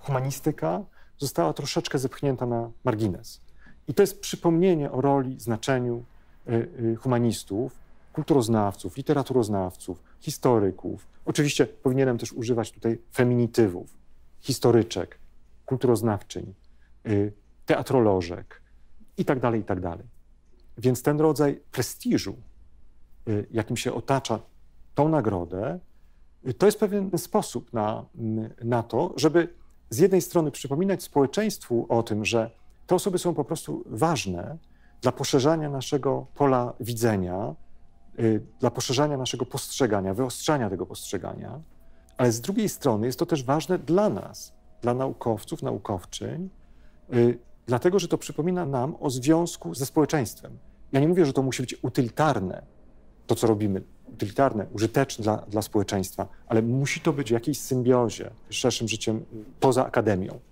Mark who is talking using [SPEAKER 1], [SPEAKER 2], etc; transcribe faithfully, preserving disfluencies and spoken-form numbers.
[SPEAKER 1] humanistyka została troszeczkę zepchnięta na margines. I to jest przypomnienie o roli, znaczeniu humanistów, kulturoznawców, literaturoznawców, historyków. Oczywiście powinienem też używać tutaj feminitywów, historyczek, kulturoznawczyń, teatrolożek i tak dalej, i tak dalej. Więc ten rodzaj prestiżu, jakim się otacza tą nagrodę, to jest pewien sposób na, na to, żeby z jednej strony przypominać społeczeństwu o tym, że te osoby są po prostu ważne dla poszerzania naszego pola widzenia, dla poszerzania naszego postrzegania, wyostrzania tego postrzegania, ale z drugiej strony jest to też ważne dla nas, dla naukowców, naukowczyń, dlatego, że to przypomina nam o związku ze społeczeństwem. Ja nie mówię, że to musi być utylitarne, to co robimy, utylitarne, użyteczne dla, dla społeczeństwa, ale musi to być w jakiejś symbiozie z szerszym życiem poza akademią.